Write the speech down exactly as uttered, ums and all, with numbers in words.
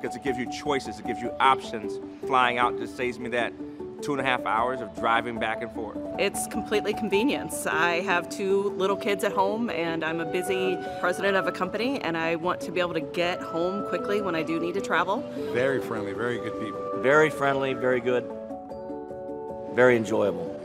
because it gives you choices, it gives you options. Flying out just saves me that two and a half hours of driving back and forth. It's completely convenience. I have two little kids at home and I'm a busy president of a company and I want to be able to get home quickly when I do need to travel. Very friendly, very good people. Very friendly, very good, very enjoyable.